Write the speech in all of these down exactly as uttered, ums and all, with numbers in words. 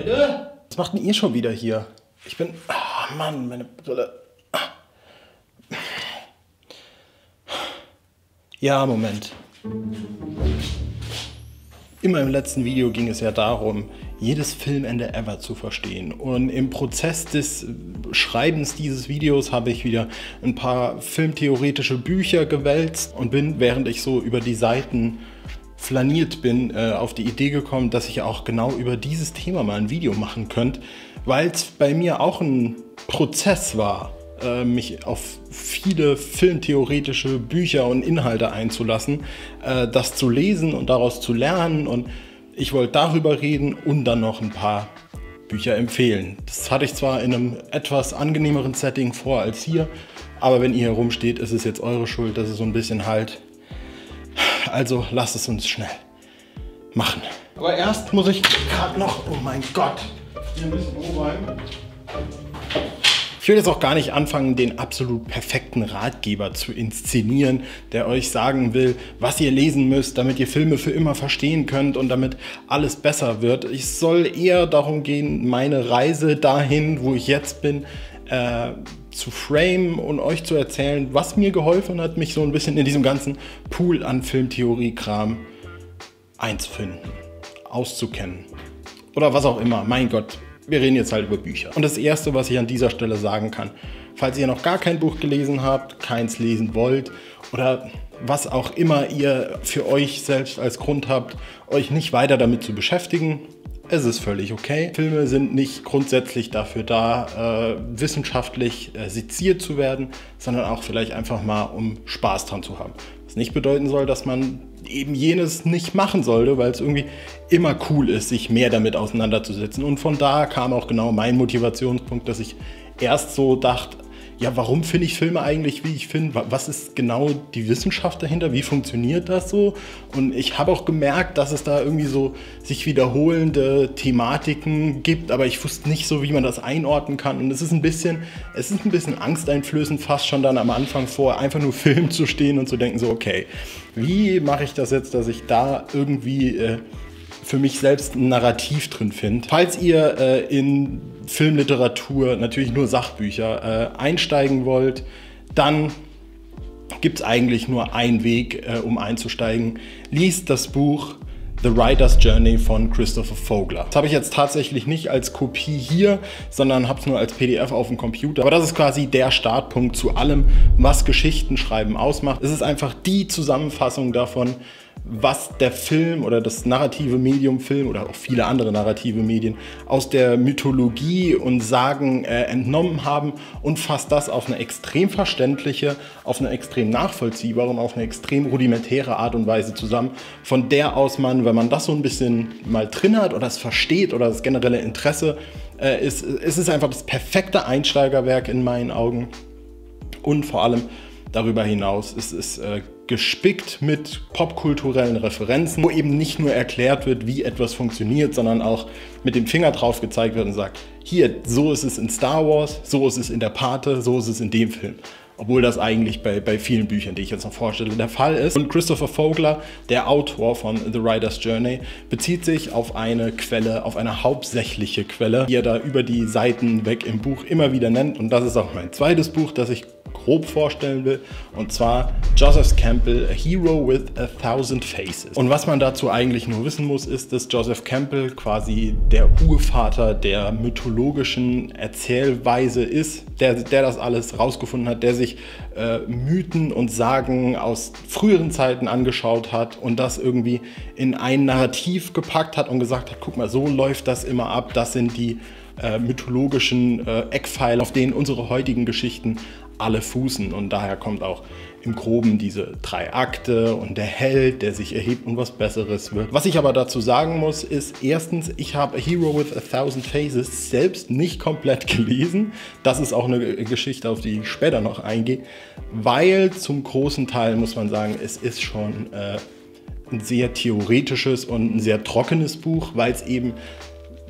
Leute? Was macht denn ihr schon wieder hier? Ich bin... Oh Mann, meine Brille. Ja, Moment. In meinem letzten Video ging es ja darum, jedes Filmende ever zu verstehen. Und im Prozess des Schreibens dieses Videos habe ich wieder ein paar filmtheoretische Bücher gewälzt und bin, während ich so über die Seiten flaniert bin, äh, auf die Idee gekommen, dass ich auch genau über dieses Thema mal ein Video machen könnte, weil es bei mir auch ein Prozess war, äh, mich auf viele filmtheoretische Bücher und Inhalte einzulassen, äh, das zu lesen und daraus zu lernen, und ich wollte darüber reden und dann noch ein paar Bücher empfehlen. Das hatte ich zwar in einem etwas angenehmeren Setting vor als hier, aber wenn ihr hier rumsteht, ist es jetzt eure Schuld, dass es so ein bisschen halt. Also lasst es uns schnell machen. Aber erst muss ich gerade noch, oh mein Gott, hier ein bisschen umräumen. Ich will jetzt auch gar nicht anfangen, den absolut perfekten Ratgeber zu inszenieren, der euch sagen will, was ihr lesen müsst, damit ihr Filme für immer verstehen könnt und damit alles besser wird. Es soll eher darum gehen, meine Reise dahin, wo ich jetzt bin, äh, zu framen und euch zu erzählen, was mir geholfen hat, mich so ein bisschen in diesem ganzen Pool an Filmtheorie-Kram einzufinden, auszukennen oder was auch immer. Mein Gott, wir reden jetzt halt über Bücher. Und das Erste, was ich an dieser Stelle sagen kann, falls ihr noch gar kein Buch gelesen habt, keins lesen wollt oder was auch immer ihr für euch selbst als Grund habt, euch nicht weiter damit zu beschäftigen, es ist völlig okay. Filme sind nicht grundsätzlich dafür da, äh, wissenschaftlich äh, seziert zu werden, sondern auch vielleicht einfach mal, um Spaß dran zu haben. Was nicht bedeuten soll, dass man eben jenes nicht machen sollte, weil es irgendwie immer cool ist, sich mehr damit auseinanderzusetzen. Und von da kam auch genau mein Motivationspunkt, dass ich erst so dachte, ja, warum finde ich Filme eigentlich, wie ich finde? Was ist genau die Wissenschaft dahinter? Wie funktioniert das so? Und ich habe auch gemerkt, dass es da irgendwie so sich wiederholende Thematiken gibt, aber ich wusste nicht so, wie man das einordnen kann. Und es ist ein bisschen, es ist ein bisschen angsteinflößend fast schon dann am Anfang vor, einfach nur Film zu stehen und zu denken so, okay, wie mache ich das jetzt, dass ich da irgendwie äh, für mich selbst ein Narrativ drin finde. Falls ihr äh, in Filmliteratur, natürlich nur Sachbücher, äh, einsteigen wollt, dann gibt es eigentlich nur einen Weg, äh, um einzusteigen. Liest das Buch The Writer's Journey von Christopher Vogler. Das habe ich jetzt tatsächlich nicht als Kopie hier, sondern habe es nur als P D F auf dem Computer. Aber das ist quasi der Startpunkt zu allem, was Geschichtenschreiben ausmacht. Es ist einfach die Zusammenfassung davon, was der Film oder das narrative Medium Film oder auch viele andere narrative Medien aus der Mythologie und Sagen äh, entnommen haben, und fasst das auf eine extrem verständliche, auf eine extrem nachvollziehbare und auf eine extrem rudimentäre Art und Weise zusammen, von der aus man, wenn man das so ein bisschen mal drin hat oder es versteht oder das generelle Interesse, äh, ist, ist es einfach das perfekte Einsteigerwerk in meinen Augen. Und vor allem darüber hinaus ist es äh, gespickt mit popkulturellen Referenzen, wo eben nicht nur erklärt wird, wie etwas funktioniert, sondern auch mit dem Finger drauf gezeigt wird und sagt, hier, so ist es in Star Wars, so ist es in der Pate, so ist es in dem Film. Obwohl das eigentlich bei, bei vielen Büchern, die ich jetzt noch vorstelle, der Fall ist. Und Christopher Vogler, der Autor von The Writer's Journey, bezieht sich auf eine Quelle, auf eine hauptsächliche Quelle, die er da über die Seiten weg im Buch immer wieder nennt. Und das ist auch mein zweites Buch, das ich grob vorstellen will, und zwar Joseph Campbell, A Hero with a Thousand Faces. Und was man dazu eigentlich nur wissen muss, ist, dass Joseph Campbell quasi der Urvater der mythologischen Erzählweise ist, der, der das alles rausgefunden hat, der sich äh, Mythen und Sagen aus früheren Zeiten angeschaut hat und das irgendwie in ein Narrativ gepackt hat und gesagt hat, guck mal, so läuft das immer ab, das sind die äh, mythologischen äh, Eckpfeiler, auf denen unsere heutigen Geschichten alle fußen, und daher kommt auch im Groben diese drei Akte und der Held, der sich erhebt und was Besseres wird. Was ich aber dazu sagen muss, ist erstens, ich habe A Hero with a Thousand Faces selbst nicht komplett gelesen. Das ist auch eine Geschichte, auf die ich später noch eingehe, weil zum großen Teil, muss man sagen, es ist schon äh, ein sehr theoretisches und ein sehr trockenes Buch, weil es eben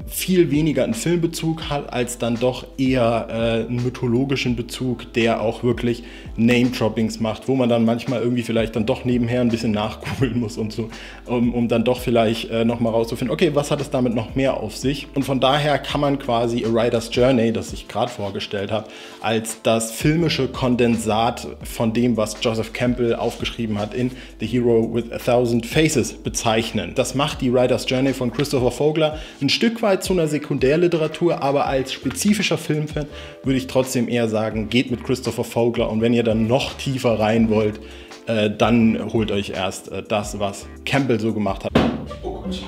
viel weniger einen Filmbezug hat, als dann doch eher äh, einen mythologischen Bezug, der auch wirklich Name-Droppings macht, wo man dann manchmal irgendwie vielleicht dann doch nebenher ein bisschen nachgoogeln muss und so, um, um dann doch vielleicht äh, nochmal rauszufinden, okay, was hat es damit noch mehr auf sich? Und von daher kann man quasi A Writer's Journey, das ich gerade vorgestellt habe, als das filmische Kondensat von dem, was Joseph Campbell aufgeschrieben hat in The Hero with a Thousand Faces bezeichnen. Das macht die Writer's Journey von Christopher Vogler ein Stück weit zu einer Sekundärliteratur, aber als spezifischer Filmfan würde ich trotzdem eher sagen, geht mit Christopher Vogler, und wenn ihr dann noch tiefer rein wollt, äh, dann holt euch erst äh, das, was Campbell so gemacht hat. Oh Gott.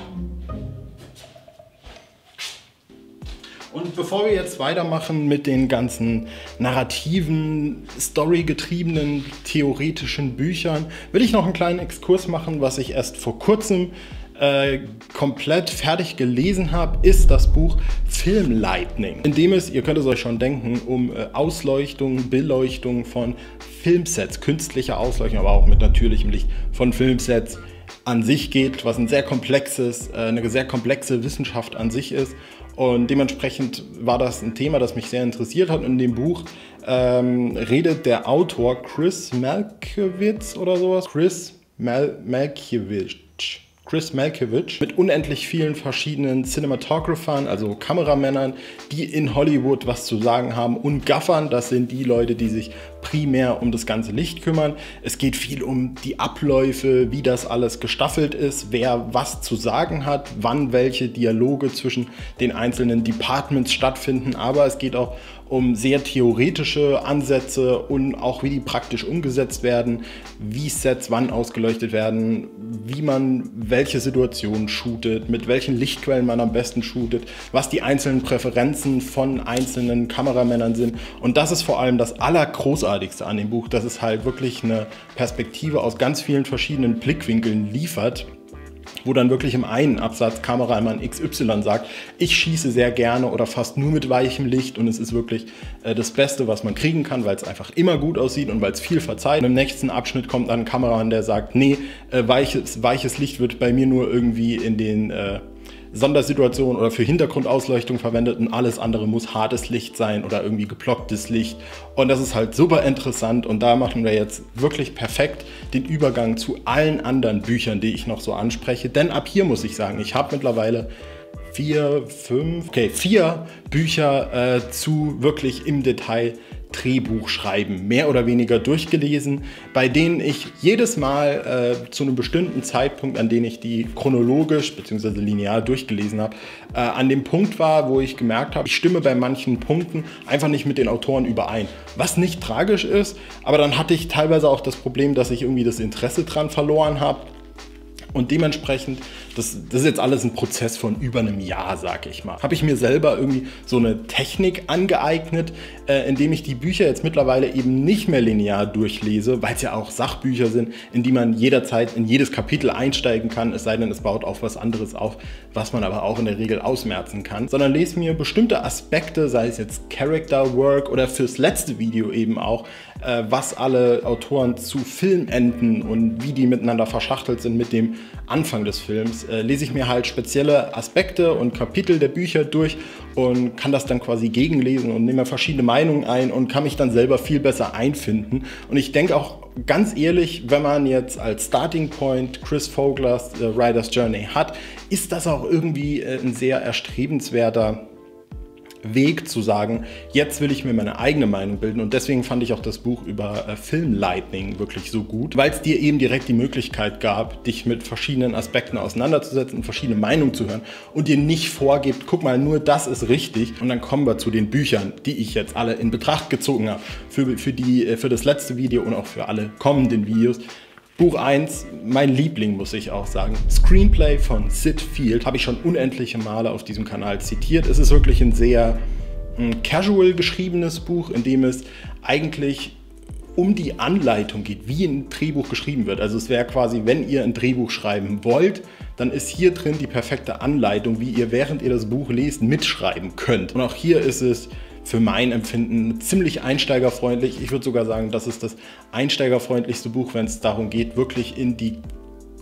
Und bevor wir jetzt weitermachen mit den ganzen narrativen, storygetriebenen, theoretischen Büchern, will ich noch einen kleinen Exkurs machen, was ich erst vor kurzem Äh, komplett fertig gelesen habe, ist das Buch Film Lightning, in dem es, ihr könnt es euch schon denken, um äh, Ausleuchtung, Beleuchtung von Filmsets, künstlicher Ausleuchtung, aber auch mit natürlichem Licht von Filmsets an sich geht, was ein sehr komplexes, äh, eine sehr komplexe Wissenschaft an sich ist. Und dementsprechend war das ein Thema, das mich sehr interessiert hat. Und in dem Buch ähm, redet der Autor Chris Malkiewicz oder sowas, Chris Mal Malkiewicz. Chris Malkiewicz mit unendlich vielen verschiedenen Cinematographern, also Kameramännern, die in Hollywood was zu sagen haben, und Gaffern, das sind die Leute, die sich primär um das ganze Licht kümmern. Es geht viel um die Abläufe, wie das alles gestaffelt ist, wer was zu sagen hat, wann welche Dialoge zwischen den einzelnen Departments stattfinden, aber es geht auch um sehr theoretische Ansätze und auch wie die praktisch umgesetzt werden, wie Sets wann ausgeleuchtet werden, wie man welche Situationen shootet, mit welchen Lichtquellen man am besten shootet, was die einzelnen Präferenzen von einzelnen Kameramännern sind. Und das ist vor allem das Allergroßartigste an dem Buch, dass es halt wirklich eine Perspektive aus ganz vielen verschiedenen Blickwinkeln liefert, wo dann wirklich im einen Absatz Kameramann X Y sagt, ich schieße sehr gerne oder fast nur mit weichem Licht, und es ist wirklich äh, das Beste, was man kriegen kann, weil es einfach immer gut aussieht und weil es viel verzeiht. Und im nächsten Abschnitt kommt dann ein Kameramann, der sagt, nee, äh, weiches, weiches Licht wird bei mir nur irgendwie in den äh, Sondersituationen oder für Hintergrundausleuchtung verwendet, und alles andere muss hartes Licht sein oder irgendwie geplocktes Licht. Und das ist halt super interessant, und da machen wir jetzt wirklich perfekt den Übergang zu allen anderen Büchern, die ich noch so anspreche. Denn ab hier muss ich sagen, ich habe mittlerweile vier, fünf, okay, vier Bücher äh, zu wirklich im Detail Drehbuch schreiben, mehr oder weniger durchgelesen, bei denen ich jedes Mal äh, zu einem bestimmten Zeitpunkt, an dem ich die chronologisch bzw. linear durchgelesen habe, äh, an dem Punkt war, wo ich gemerkt habe, ich stimme bei manchen Punkten einfach nicht mit den Autoren überein. Was nicht tragisch ist, aber dann hatte ich teilweise auch das Problem, dass ich irgendwie das Interesse dran verloren habe. Und dementsprechend, das, das ist jetzt alles ein Prozess von über einem Jahr, sag ich mal. Habe ich mir selber irgendwie so eine Technik angeeignet, äh, indem ich die Bücher jetzt mittlerweile eben nicht mehr linear durchlese, weil es ja auch Sachbücher sind, in die man jederzeit in jedes Kapitel einsteigen kann, es sei denn, es baut auf was anderes auf, was man aber auch in der Regel ausmerzen kann. Sondern lese mir bestimmte Aspekte, sei es jetzt Character Work oder fürs letzte Video eben auch, äh, was alle Autoren zu Filmenden und wie die miteinander verschachtelt sind mit dem Anfang des Films, äh, lese ich mir halt spezielle Aspekte und Kapitel der Bücher durch und kann das dann quasi gegenlesen und nehme verschiedene Meinungen ein und kann mich dann selber viel besser einfinden. Und ich denke auch ganz ehrlich, wenn man jetzt als Starting Point Chris Voglers äh, Writer's Journey hat, ist das auch irgendwie äh, ein sehr erstrebenswerter Weg zu sagen, jetzt will ich mir meine eigene Meinung bilden, und deswegen fand ich auch das Buch über äh, Film Lightning wirklich so gut, weil es dir eben direkt die Möglichkeit gab, dich mit verschiedenen Aspekten auseinanderzusetzen und verschiedene Meinungen zu hören und dir nicht vorgibt, guck mal, nur das ist richtig. Und dann kommen wir zu den Büchern, die ich jetzt alle in Betracht gezogen habe, für, für, die, für das letzte Video und auch für alle kommenden Videos. Buch eins, mein Liebling, muss ich auch sagen. Screenplay von Sid Field, habe ich schon unendliche Male auf diesem Kanal zitiert. Es ist wirklich ein sehr ein casual geschriebenes Buch, in dem es eigentlich um die Anleitung geht, wie ein Drehbuch geschrieben wird. Also es wäre quasi, wenn ihr ein Drehbuch schreiben wollt, dann ist hier drin die perfekte Anleitung, wie ihr, während ihr das Buch lest, mitschreiben könnt. Und auch hier ist es für mein Empfinden ziemlich einsteigerfreundlich. Ich würde sogar sagen, das ist das einsteigerfreundlichste Buch, wenn es darum geht, wirklich in die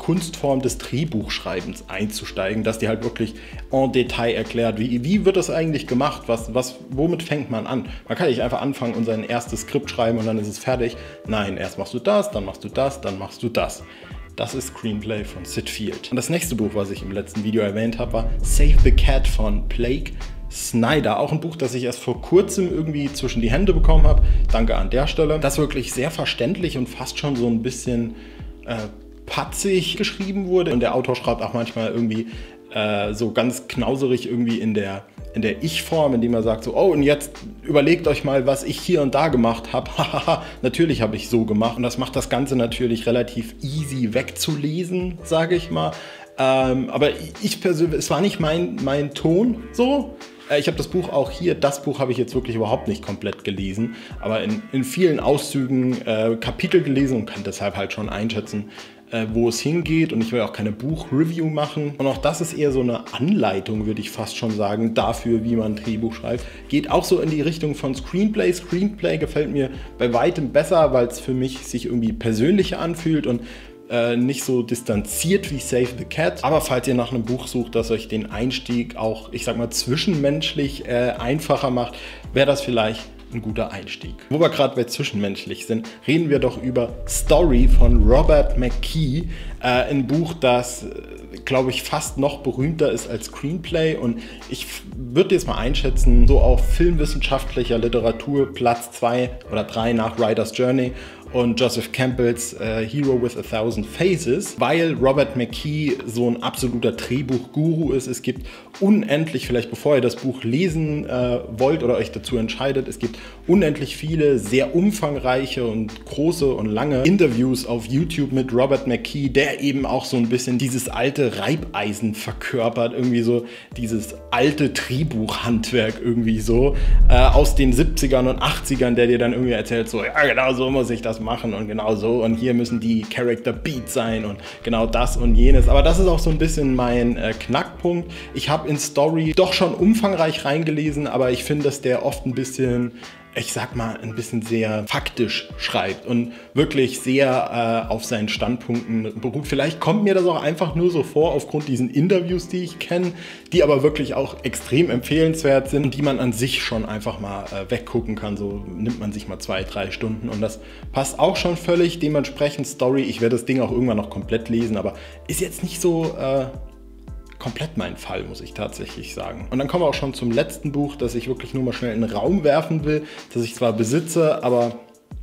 Kunstform des Drehbuchschreibens einzusteigen, dass die halt wirklich en Detail erklärt, wie, wie wird das eigentlich gemacht, was, was, womit fängt man an. Man kann nicht einfach anfangen und sein erstes Skript schreiben und dann ist es fertig. Nein, erst machst du das, dann machst du das, dann machst du das. Das ist Screenplay von Sid Field. Und das nächste Buch, was ich im letzten Video erwähnt habe, war Save the Cat von Blake Snyder. Auch ein Buch, das ich erst vor kurzem irgendwie zwischen die Hände bekommen habe. Danke an der Stelle. Das wirklich sehr verständlich und fast schon so ein bisschen äh, patzig geschrieben wurde. Und der Autor schreibt auch manchmal irgendwie äh, so ganz knauserig irgendwie in der, in der Ich-Form, indem er sagt so, oh, und jetzt überlegt euch mal, was ich hier und da gemacht habe. Hahaha, natürlich habe ich so gemacht. Und das macht das Ganze natürlich relativ easy wegzulesen, sage ich mal. Ähm, aber ich persönlich, es war nicht mein, mein Ton so. Ich habe das Buch auch hier, das Buch habe ich jetzt wirklich überhaupt nicht komplett gelesen, aber in, in vielen Auszügen äh, Kapitel gelesen und kann deshalb halt schon einschätzen, äh, wo es hingeht, und ich will auch keine Buchreview machen. Und auch das ist eher so eine Anleitung, würde ich fast schon sagen, dafür, wie man ein Drehbuch schreibt. Geht auch so in die Richtung von Screenplay. Screenplay gefällt mir bei weitem besser, weil es für mich sich irgendwie persönlicher anfühlt und Äh, nicht so distanziert wie Save the Cat. Aber falls ihr nach einem Buch sucht, das euch den Einstieg auch, ich sag mal, zwischenmenschlich äh, einfacher macht, wäre das vielleicht ein guter Einstieg. Wo wir gerade bei zwischenmenschlich sind, reden wir doch über Story von Robert McKee. Äh, ein Buch, das, glaube ich, fast noch berühmter ist als Screenplay. Und ich würde jetzt mal einschätzen, so auf filmwissenschaftlicher Literatur Platz zwei oder drei nach Writer's Journey und Joseph Campbells äh, Hero with a Thousand Faces, weil Robert McKee so ein absoluter Drehbuch-Guru ist. Es gibt unendlich, vielleicht bevor ihr das Buch lesen äh, wollt oder euch dazu entscheidet, es gibt unendlich viele, sehr umfangreiche und große und lange Interviews auf YouTube mit Robert McKee, der eben auch so ein bisschen dieses alte Reibeisen verkörpert, irgendwie so dieses alte Drehbuchhandwerk irgendwie so, äh, aus den siebzigern und achtzigern, der dir dann irgendwie erzählt, so, ja, genau so muss ich das machen und genau so und hier müssen die Character Beats sein und genau das und jenes. Aber das ist auch so ein bisschen mein äh, Knackpunkt. Ich habe in Story doch schon umfangreich reingelesen, aber ich finde, dass der oft ein bisschen, ich sag mal, ein bisschen sehr faktisch schreibt und wirklich sehr äh, auf seinen Standpunkten beruht. Vielleicht kommt mir das auch einfach nur so vor, aufgrund diesen Interviews, die ich kenne, die aber wirklich auch extrem empfehlenswert sind und die man an sich schon einfach mal äh, weggucken kann. So nimmt man sich mal zwei, drei Stunden und das passt auch schon völlig. Dementsprechend Story, ich werde das Ding auch irgendwann noch komplett lesen, aber ist jetzt nicht so Äh, komplett mein Fall, muss ich tatsächlich sagen. Und dann kommen wir auch schon zum letzten Buch, das ich wirklich nur mal schnell in den Raum werfen will, das ich zwar besitze, aber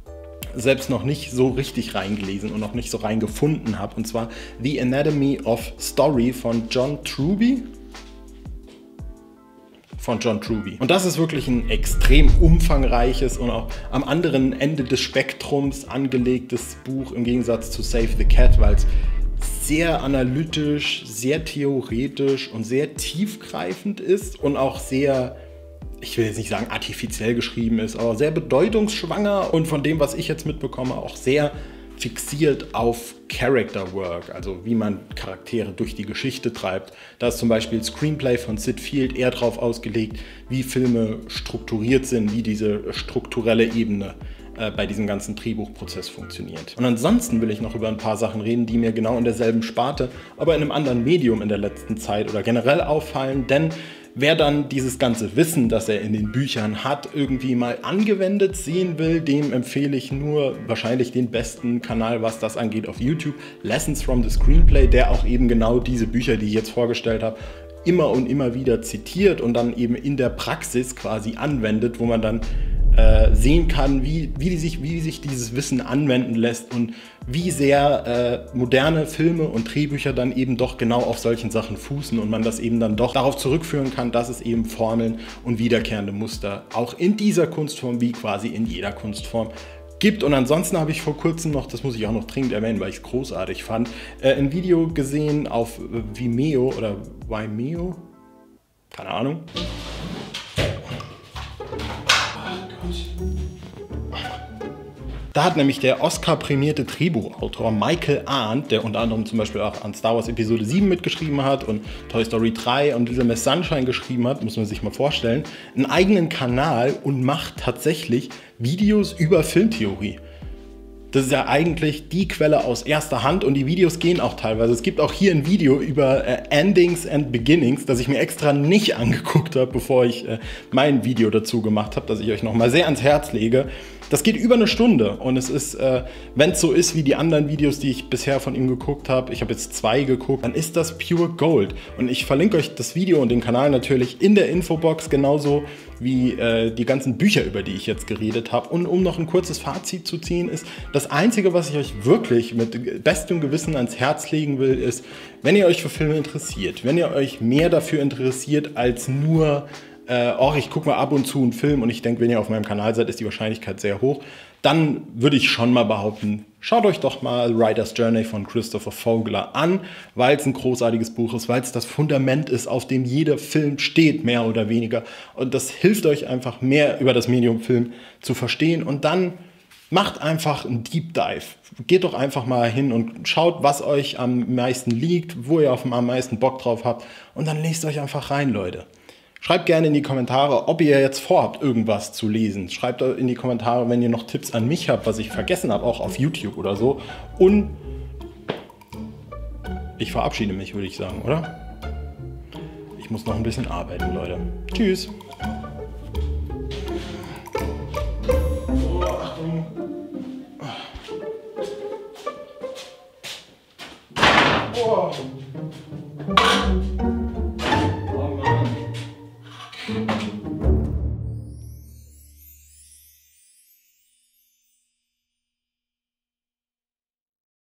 selbst noch nicht so richtig reingelesen und noch nicht so reingefunden habe. Und zwar The Anatomy of Story von John Truby. Von John Truby. Und das ist wirklich ein extrem umfangreiches und auch am anderen Ende des Spektrums angelegtes Buch im Gegensatz zu Save the Cat, weil es sehr analytisch, sehr theoretisch und sehr tiefgreifend ist und auch sehr, ich will jetzt nicht sagen artifiziell geschrieben ist, aber sehr bedeutungsschwanger und von dem, was ich jetzt mitbekomme, auch sehr fixiert auf Character Work, also wie man Charaktere durch die Geschichte treibt. Da ist zum Beispiel Screenplay von Sid Field eher darauf ausgelegt, wie Filme strukturiert sind, wie diese strukturelle Ebene bei diesem ganzen Drehbuchprozess funktioniert. Und ansonsten will ich noch über ein paar Sachen reden, die mir genau in derselben Sparte, aber in einem anderen Medium in der letzten Zeit oder generell auffallen, denn wer dann dieses ganze Wissen, das er in den Büchern hat, irgendwie mal angewendet sehen will, dem empfehle ich nur wahrscheinlich den besten Kanal, was das angeht, auf YouTube, Lessons from the Screenplay, der auch eben genau diese Bücher, die ich jetzt vorgestellt habe, immer und immer wieder zitiert und dann eben in der Praxis quasi anwendet, wo man dann äh, sehen kann, wie, wie, sich, wie sich dieses Wissen anwenden lässt und wie sehr äh, moderne Filme und Drehbücher dann eben doch genau auf solchen Sachen fußen und man das eben dann doch darauf zurückführen kann, dass es eben Formeln und wiederkehrende Muster auch in dieser Kunstform wie quasi in jeder Kunstform gibt. Und ansonsten habe ich vor kurzem noch, das muss ich auch noch dringend erwähnen, weil ich es großartig fand, äh, ein Video gesehen auf Vimeo oder Vimeo, keine Ahnung. Da hat nämlich der Oscar-prämierte Drehbuchautor Michael Arndt, der unter anderem zum Beispiel auch an Star Wars Episode sieben mitgeschrieben hat und Toy Story drei und Little Miss Sunshine geschrieben hat, muss man sich mal vorstellen, einen eigenen Kanal und macht tatsächlich Videos über Filmtheorie. Das ist ja eigentlich die Quelle aus erster Hand und die Videos gehen auch teilweise. Es gibt auch hier ein Video über äh, Endings and Beginnings, das ich mir extra nicht angeguckt habe, bevor ich äh, mein Video dazu gemacht habe, das ich euch nochmal sehr ans Herz lege. Das geht über eine Stunde und es ist, äh, wenn es so ist wie die anderen Videos, die ich bisher von ihm geguckt habe, ich habe jetzt zwei geguckt, dann ist das pure Gold. Und ich verlinke euch das Video und den Kanal natürlich in der Infobox, genauso wie äh, die ganzen Bücher, über die ich jetzt geredet habe. Und um noch ein kurzes Fazit zu ziehen, ist, das Einzige, was ich euch wirklich mit bestem Gewissen ans Herz legen will, ist, wenn ihr euch für Filme interessiert, wenn ihr euch mehr dafür interessiert als nur Äh, oh, ich gucke mal ab und zu einen Film und ich denke, wenn ihr auf meinem Kanal seid, ist die Wahrscheinlichkeit sehr hoch, dann würde ich schon mal behaupten, schaut euch doch mal Writer's Journey von Christopher Vogler an, weil es ein großartiges Buch ist, weil es das Fundament ist, auf dem jeder Film steht, mehr oder weniger. Und das hilft euch einfach mehr über das Medium Film zu verstehen und dann macht einfach einen Deep Dive. Geht doch einfach mal hin und schaut, was euch am meisten liegt, wo ihr auf am meisten Bock drauf habt und dann lest euch einfach rein, Leute. Schreibt gerne in die Kommentare, ob ihr jetzt vorhabt, irgendwas zu lesen. Schreibt in die Kommentare, wenn ihr noch Tipps an mich habt, was ich vergessen habe, auch auf YouTube oder so. Und ich verabschiede mich, würde ich sagen, oder? Ich muss noch ein bisschen arbeiten, Leute. Tschüss. Oh, Achtung. Oh.